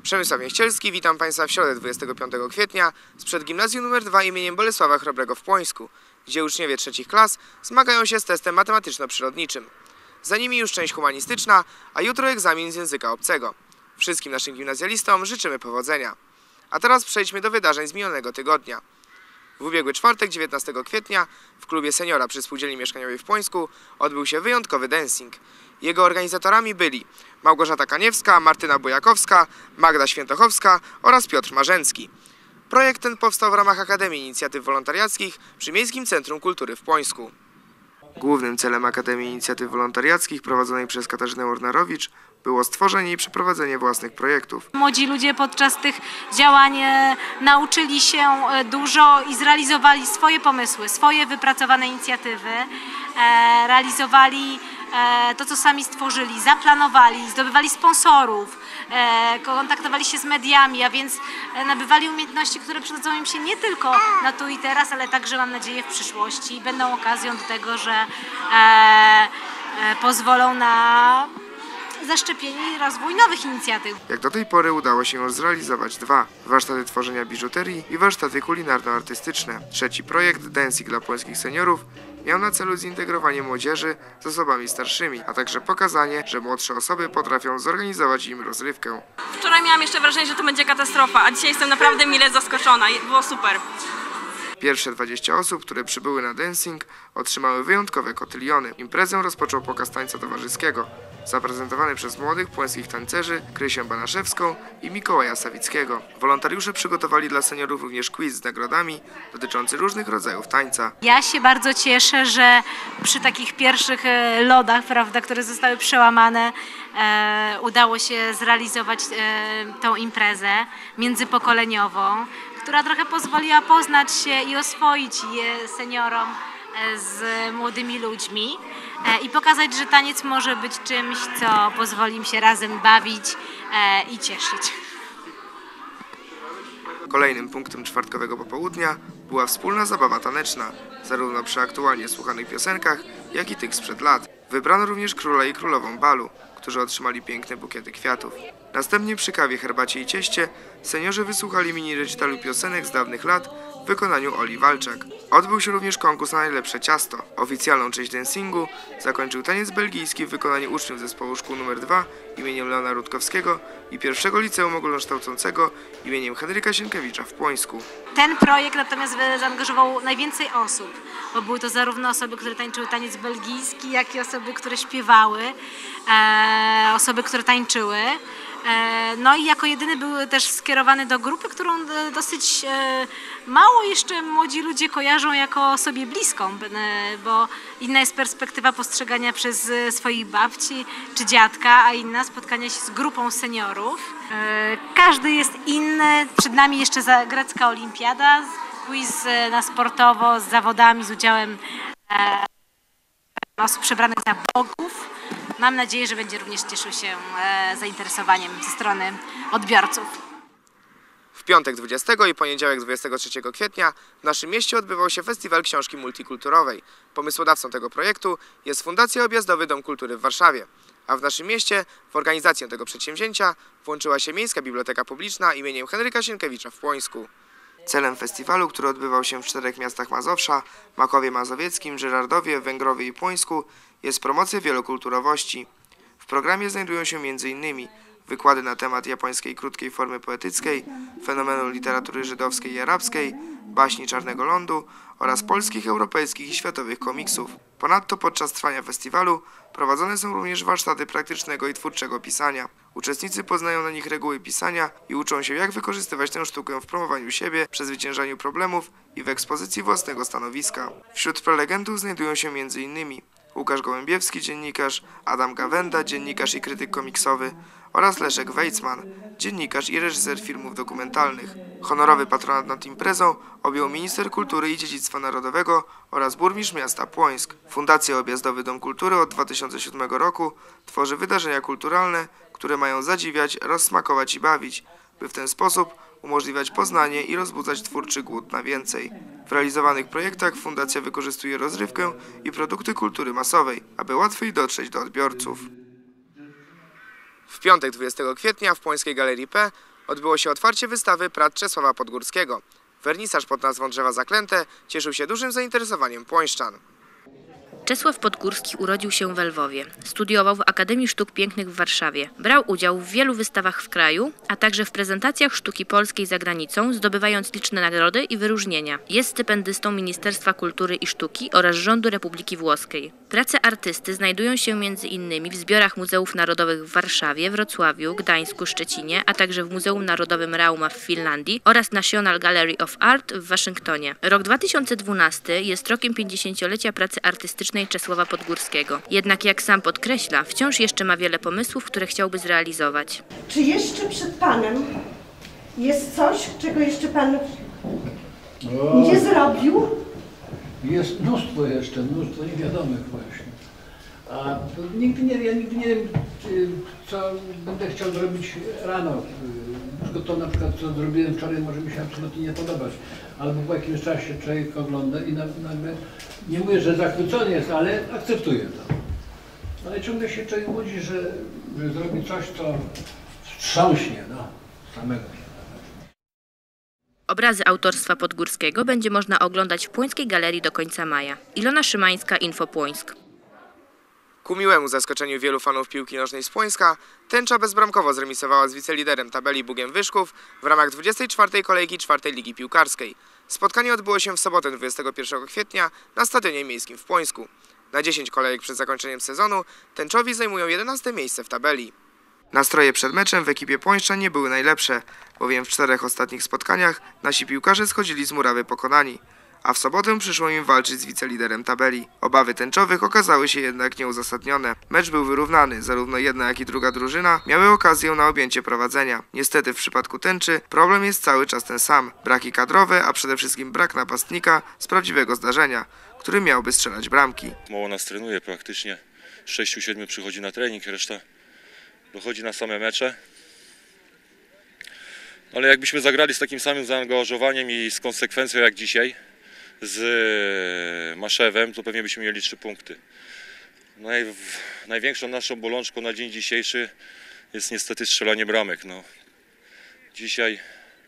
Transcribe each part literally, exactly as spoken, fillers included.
Przemysław Miechcielski, witam Państwa w środę dwudziestego piątego kwietnia sprzed gimnazjum numer dwa imieniem Bolesława Chrobrego w Płońsku, gdzie uczniowie trzecich klas zmagają się z testem matematyczno-przyrodniczym. Za nimi już część humanistyczna, a jutro egzamin z języka obcego. Wszystkim naszym gimnazjalistom życzymy powodzenia. A teraz przejdźmy do wydarzeń z minionego tygodnia. W ubiegły czwartek, dziewiętnastego kwietnia, w klubie seniora przy Spółdzielni Mieszkaniowej w Płońsku odbył się wyjątkowy dancing. Jego organizatorami byli Małgorzata Kaniewska, Martyna Bojakowska, Magda Świętochowska oraz Piotr Marzęcki. Projekt ten powstał w ramach Akademii Inicjatyw Wolontariackich przy Miejskim Centrum Kultury w Płońsku. Głównym celem Akademii Inicjatyw Wolontariackich prowadzonej przez Katarzynę Ornarowicz było stworzenie i przeprowadzenie własnych projektów. Młodzi ludzie podczas tych działań nauczyli się dużo i zrealizowali swoje pomysły, swoje wypracowane inicjatywy, realizowali to, co sami stworzyli, zaplanowali, zdobywali sponsorów, kontaktowali się z mediami, a więc nabywali umiejętności, które przydadzą im się nie tylko na tu i teraz, ale także, mam nadzieję, w przyszłości i będą okazją do tego, że pozwolą na zaszczepienie i rozwój nowych inicjatyw. Jak do tej pory udało się już zrealizować dwa warsztaty tworzenia biżuterii i warsztaty kulinarno-artystyczne. Trzeci projekt, Dancing dla płońskich seniorów, miał na celu zintegrowanie młodzieży z osobami starszymi, a także pokazanie, że młodsze osoby potrafią zorganizować im rozrywkę. Wczoraj miałam jeszcze wrażenie, że to będzie katastrofa, a dzisiaj jestem naprawdę mile zaskoczona. Było super. Pierwsze dwadzieścia osób, które przybyły na dancing, otrzymały wyjątkowe kotyliony. Imprezę rozpoczął pokaz tańca towarzyskiego, zaprezentowany przez młodych płońskich tancerzy Krysię Banaszewską i Mikołaja Sawickiego. Wolontariusze przygotowali dla seniorów również quiz z nagrodami dotyczący różnych rodzajów tańca. Ja się bardzo cieszę, że przy takich pierwszych lodach, prawda, które zostały przełamane, e, udało się zrealizować e, tą imprezę międzypokoleniową, która trochę pozwoliła poznać się i oswoić je seniorom z młodymi ludźmi i pokazać, że taniec może być czymś, co pozwoli im się razem bawić i cieszyć. Kolejnym punktem czwartkowego popołudnia była wspólna zabawa taneczna, zarówno przy aktualnie słuchanych piosenkach, jak i tych sprzed lat. Wybrano również króla i królową balu, którzy otrzymali piękne bukiety kwiatów. Następnie przy kawie, herbacie i cieście seniorzy wysłuchali mini recitalu piosenek z dawnych lat w wykonaniu Oli Walczak. Odbył się również konkurs na najlepsze ciasto. Oficjalną część dancingu zakończył taniec belgijski w wykonaniu uczniów zespołu szkół numer dwa imieniem Leona Rutkowskiego i pierwszego liceum ogólnokształcącego imieniem Henryka Sienkiewicza w Płońsku. Ten projekt natomiast zaangażował najwięcej osób, bo były to zarówno osoby, które tańczyły taniec belgijski, jak i osoby, które śpiewały, e, osoby, które tańczyły. No i jako jedyny był też skierowany do grupy, którą dosyć mało jeszcze młodzi ludzie kojarzą jako sobie bliską, bo inna jest perspektywa postrzegania przez swoich babci czy dziadka, a inna spotkania się z grupą seniorów. Każdy jest inny, przed nami jeszcze grecka olimpiada, quiz na sportowo z zawodami, z udziałem osób przebranych za bogów. Mam nadzieję, że będzie również cieszył się zainteresowaniem ze strony odbiorców. W piątek dwudziestego i poniedziałek dwudziestego trzeciego kwietnia w naszym mieście odbywał się Festiwal Książki Multikulturowej. Pomysłodawcą tego projektu jest Fundacja Objazdowy Dom Kultury w Warszawie. A w naszym mieście w organizację tego przedsięwzięcia włączyła się Miejska Biblioteka Publiczna imieniem Henryka Sienkiewicza w Płońsku. Celem festiwalu, który odbywał się w czterech miastach Mazowsza, Makowie Mazowieckim, Żyrardowie, Węgrowie i Płońsku, jest promocja wielokulturowości. W programie znajdują się między innymi wykłady na temat japońskiej krótkiej formy poetyckiej, fenomenu literatury żydowskiej i arabskiej, baśni Czarnego Lądu oraz polskich, europejskich i światowych komiksów. Ponadto podczas trwania festiwalu prowadzone są również warsztaty praktycznego i twórczego pisania. Uczestnicy poznają na nich reguły pisania i uczą się, jak wykorzystywać tę sztukę w promowaniu siebie, przezwyciężaniu problemów i w ekspozycji własnego stanowiska. Wśród prelegentów znajdują się między innymi Łukasz Gołębiewski, dziennikarz, Adam Gawenda, dziennikarz i krytyk komiksowy oraz Leszek Weicman, dziennikarz i reżyser filmów dokumentalnych. Honorowy patronat nad imprezą objął minister kultury i dziedzictwa narodowego oraz burmistrz miasta Płońsk. Fundacja Objazdowy Dom Kultury od dwa tysiące siódmego roku tworzy wydarzenia kulturalne, które mają zadziwiać, rozsmakować i bawić, by w ten sposób umożliwiać poznanie i rozbudzać twórczy głód na więcej. W realizowanych projektach fundacja wykorzystuje rozrywkę i produkty kultury masowej, aby łatwiej dotrzeć do odbiorców. W piątek dwudziestego kwietnia w Płońskiej Galerii P odbyło się otwarcie wystawy prac Czesława Podgórskiego. Wernisaż pod nazwą Drzewa Zaklęte cieszył się dużym zainteresowaniem płońszczan. Czesław Podgórski urodził się w Lwowie. Studiował w Akademii Sztuk Pięknych w Warszawie. Brał udział w wielu wystawach w kraju, a także w prezentacjach sztuki polskiej za granicą, zdobywając liczne nagrody i wyróżnienia. Jest stypendystą Ministerstwa Kultury i Sztuki oraz Rządu Republiki Włoskiej. Prace artysty znajdują się między innymi w zbiorach Muzeów Narodowych w Warszawie, Wrocławiu, Gdańsku, Szczecinie, a także w Muzeum Narodowym Rauma w Finlandii oraz National Gallery of Art w Waszyngtonie. Rok dwa tysiące dwunasty jest rokiem pięćdziesięciolecia pracy artystycznej Czesława Podgórskiego. Jednak jak sam podkreśla, wciąż jeszcze ma wiele pomysłów, które chciałby zrealizować. Czy jeszcze przed Panem jest coś, czego jeszcze Pan O, nie zrobił? jest mnóstwo jeszcze, mnóstwo niewiadomych właśnie. A to nigdy nie, ja nigdy nie wiem, czy- co będę chciał zrobić rano. Tylko to na przykład, co zrobiłem wczoraj, może mi się absolutnie nie podobać. Albo po jakimś czasie człowiek ogląda i na- nagle, nie mówię, że zachwycony jest, ale akceptuje to. Ale ciągle się człowiek budzi, że, że zrobi coś, co wstrząśnie, no, samego się. Obrazy autorstwa Podgórskiego będzie można oglądać w Płońskiej Galerii do końca maja. Ilona Szymańska, Info Płońsk. Ku miłemu zaskoczeniu wielu fanów piłki nożnej z Płońska, Tęcza bezbramkowo zremisowała z wiceliderem tabeli Bugiem Wyszków w ramach dwudziestej czwartej kolejki czwartej Ligi Piłkarskiej. Spotkanie odbyło się w sobotę dwudziestego pierwszego kwietnia na Stadionie Miejskim w Płońsku. Na dziesięć kolejek przed zakończeniem sezonu Tęczowi zajmują jedenaste miejsce w tabeli. Nastroje przed meczem w ekipie Płońszczan nie były najlepsze, bowiem w czterech ostatnich spotkaniach nasi piłkarze schodzili z murawy pokonani, a w sobotę przyszło im walczyć z wiceliderem tabeli. Obawy tęczowych okazały się jednak nieuzasadnione. Mecz był wyrównany, zarówno jedna jak i druga drużyna miały okazję na objęcie prowadzenia. Niestety w przypadku tęczy problem jest cały czas ten sam. Braki kadrowe, a przede wszystkim brak napastnika z prawdziwego zdarzenia, który miałby strzelać bramki. Mało nas trenuje praktycznie, sześciu siedmiu przychodzi na trening, reszta dochodzi na same mecze. Ale jakbyśmy zagrali z takim samym zaangażowaniem i z konsekwencją jak dzisiaj, z Maszewem, to pewnie byśmy mieli trzy punkty. Naj, największą naszą bolączką na dzień dzisiejszy jest niestety strzelanie bramek. No. Dzisiaj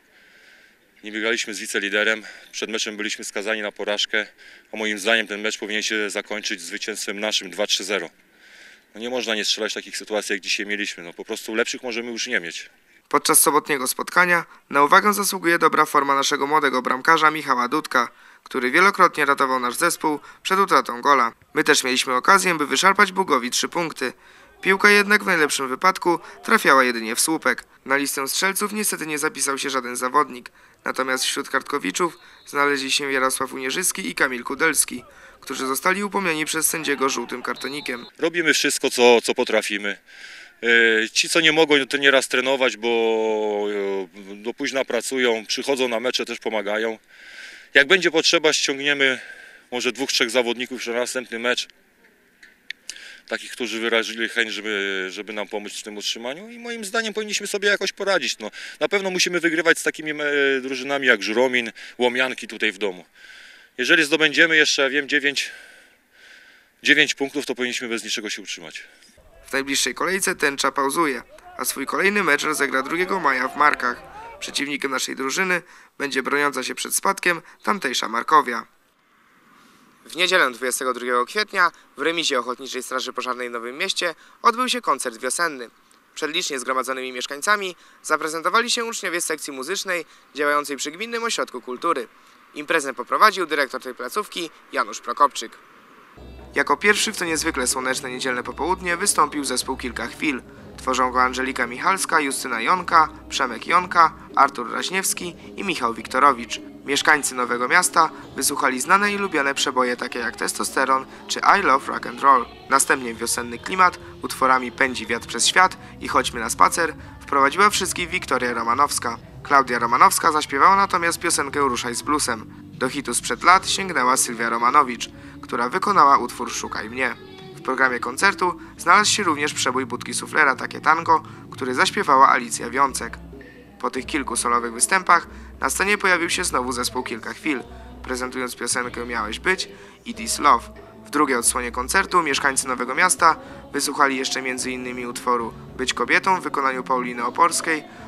nie biegaliśmy z wiceliderem, przed meczem byliśmy skazani na porażkę, a moim zdaniem ten mecz powinien się zakończyć zwycięstwem naszym dwa trzy zero. No nie można nie strzelać takich sytuacji, jak dzisiaj mieliśmy. No po prostu lepszych możemy już nie mieć. Podczas sobotniego spotkania na uwagę zasługuje dobra forma naszego młodego bramkarza Michała Dudka, który wielokrotnie ratował nasz zespół przed utratą gola. My też mieliśmy okazję, by wyszarpać Bugowi trzy punkty. Piłka jednak w najlepszym wypadku trafiała jedynie w słupek. Na listę strzelców niestety nie zapisał się żaden zawodnik. Natomiast wśród kartkowiczów znaleźli się Jarosław Unierzycki i Kamil Kudelski, którzy zostali upomnieni przez sędziego żółtym kartonikiem. Robimy wszystko, co, co potrafimy. Ci, co nie mogą to nieraz trenować, bo do późna pracują, przychodzą na mecze, też pomagają. Jak będzie potrzeba, ściągniemy może dwóch, trzech zawodników na następny mecz. Takich, którzy wyrazili chęć, żeby, żeby nam pomóc w tym utrzymaniu i moim zdaniem powinniśmy sobie jakoś poradzić. No, na pewno musimy wygrywać z takimi drużynami jak Żuromin, Łomianki tutaj w domu. Jeżeli zdobędziemy jeszcze, ja wiem, dziewięć punktów, to powinniśmy bez niczego się utrzymać. W najbliższej kolejce Tęcza pauzuje, a swój kolejny mecz rozegra drugiego maja w Markach. Przeciwnikiem naszej drużyny będzie broniąca się przed spadkiem tamtejsza Markowia. W niedzielę dwudziestego drugiego kwietnia w remizie Ochotniczej Straży Pożarnej w Nowym Mieście odbył się koncert wiosenny. Przed licznie zgromadzonymi mieszkańcami zaprezentowali się uczniowie sekcji muzycznej działającej przy Gminnym Ośrodku Kultury. Imprezę poprowadził dyrektor tej placówki Janusz Prokopczyk. Jako pierwszy w to niezwykle słoneczne niedzielne popołudnie wystąpił zespół Kilka Chwil. Tworzą go Angelika Michalska, Justyna Jonka, Przemek Jonka, Artur Raźniewski i Michał Wiktorowicz. Mieszkańcy Nowego Miasta wysłuchali znane i lubiane przeboje takie jak Testosteron czy I Love Rock and Roll. Następnie wiosenny klimat utworami Pędzi wiatr przez świat i Chodźmy na spacer wprowadziła wszystkich Wiktoria Romanowska. Klaudia Romanowska zaśpiewała natomiast piosenkę Ruszaj z bluesem. Do hitu sprzed lat sięgnęła Sylwia Romanowicz, która wykonała utwór Szukaj mnie. W programie koncertu znalazł się również przebój Budki Suflera Takie Tango, który zaśpiewała Alicja Wiącek. Po tych kilku solowych występach na scenie pojawił się znowu zespół Kilka Chwil, prezentując piosenkę Miałeś być i This Love. W drugiej odsłonie koncertu mieszkańcy Nowego Miasta wysłuchali jeszcze między innymi utworu Być kobietą w wykonaniu Pauliny Oporskiej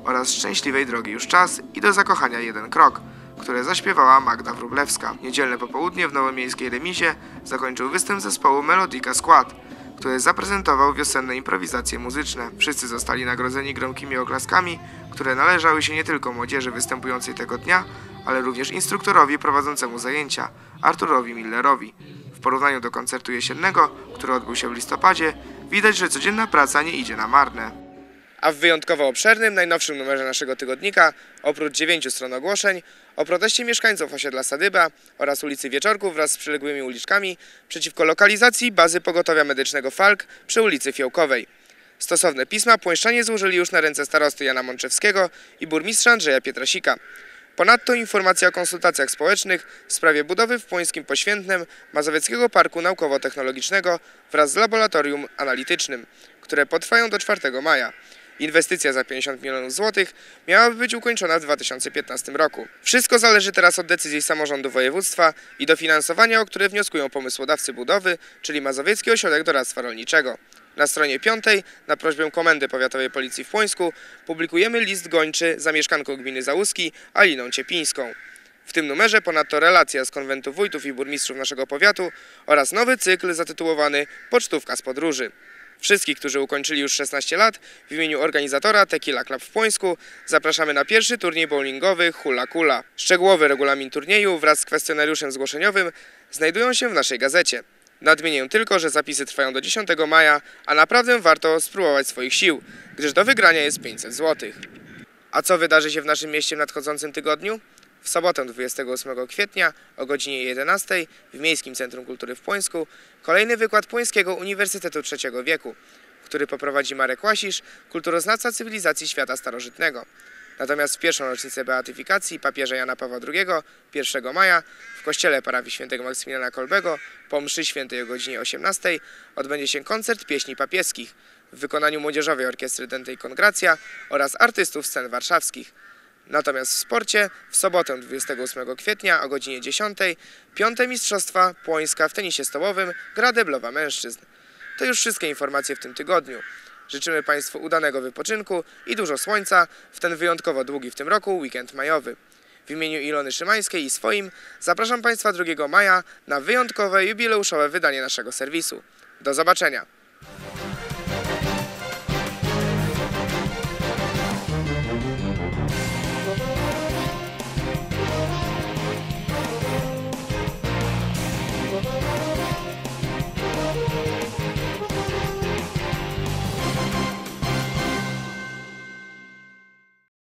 oraz Szczęśliwej drogi już czas i do zakochania jeden krok, które zaśpiewała Magda Wróblewska. Niedzielne popołudnie w nowomiejskiej remizie zakończył występ zespołu Melodica Skład, który zaprezentował wiosenne improwizacje muzyczne. Wszyscy zostali nagrodzeni gromkimi oklaskami, które należały się nie tylko młodzieży występującej tego dnia, ale również instruktorowi prowadzącemu zajęcia, Arturowi Millerowi. W porównaniu do koncertu jesiennego, który odbył się w listopadzie, widać, że codzienna praca nie idzie na marne. A w wyjątkowo obszernym, najnowszym numerze naszego tygodnika, oprócz dziewięciu stron ogłoszeń, o proteście mieszkańców osiedla Sadyba oraz ulicy Wieczorków wraz z przyległymi uliczkami przeciwko lokalizacji bazy pogotowia medycznego Falk przy ulicy Fiołkowej. Stosowne pisma płońszczanie złożyli już na ręce starosty Jana Mączewskiego i burmistrza Andrzeja Pietrasika. Ponadto informacja o konsultacjach społecznych w sprawie budowy w Płońskim Poświętnem Mazowieckiego Parku Naukowo-Technologicznego wraz z laboratorium analitycznym, które potrwają do czwartego maja. Inwestycja za pięćdziesiąt milionów złotych miałaby być ukończona w dwa tysiące piętnastym roku. Wszystko zależy teraz od decyzji samorządu województwa i dofinansowania, o które wnioskują pomysłodawcy budowy, czyli Mazowiecki Ośrodek Doradztwa Rolniczego. Na stronie piątej, na prośbę Komendy Powiatowej Policji w Płońsku, publikujemy list gończy za mieszkanką gminy Załuski Aliną Ciepińską. W tym numerze ponadto relacja z konwentu wójtów i burmistrzów naszego powiatu oraz nowy cykl zatytułowany Pocztówka z podróży. Wszystkich, którzy ukończyli już szesnaście lat, w imieniu organizatora Tequila Club w Płońsku zapraszamy na pierwszy turniej bowlingowy Hula Kula. Szczegółowy regulamin turnieju wraz z kwestionariuszem zgłoszeniowym znajdują się w naszej gazecie. Nadmienię tylko, że zapisy trwają do dziesiątego maja, a naprawdę warto spróbować swoich sił, gdyż do wygrania jest pięćset złotych. A co wydarzy się w naszym mieście w nadchodzącym tygodniu? W sobotę dwudziestego ósmego kwietnia o godzinie jedenastej w Miejskim Centrum Kultury w Płońsku kolejny wykład Płońskiego Uniwersytetu Trzeciego Wieku, który poprowadzi Marek Łasisz, kulturoznawca cywilizacji świata starożytnego. Natomiast w pierwszą rocznicę beatyfikacji papieża Jana Pawła drugiego, pierwszego maja, w kościele parafii świętego Maksymiliana Kolbego po mszy świętej o godzinie osiemnastej odbędzie się koncert pieśni papieskich w wykonaniu Młodzieżowej Orkiestry Dętej Kongracja oraz artystów scen warszawskich. Natomiast w sporcie w sobotę dwudziestego ósmego kwietnia o godzinie dziesiątej piąte Mistrzostwa Płońska w tenisie stołowym gra deblowa mężczyzn. To już wszystkie informacje w tym tygodniu. Życzymy Państwu udanego wypoczynku i dużo słońca w ten wyjątkowo długi w tym roku weekend majowy. W imieniu Ilony Szymańskiej i swoim zapraszam Państwa drugiego maja na wyjątkowe jubileuszowe wydanie naszego serwisu. Do zobaczenia!